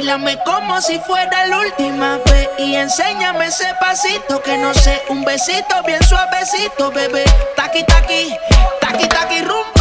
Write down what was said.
Báilame como si fuera la última vez y enséñame ese pasito que no sé, un besito bien suavecito, bebé. Taqui, taqui, taqui, taqui, rum.